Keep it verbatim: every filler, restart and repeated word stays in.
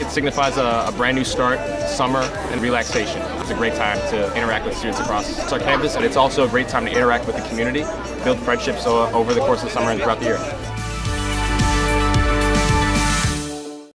It signifies a, a brand new start, summer, and relaxation. It's a great time to interact with students across our campus, and it's also a great time to interact with the community, build friendships over the course of the summer and throughout the year.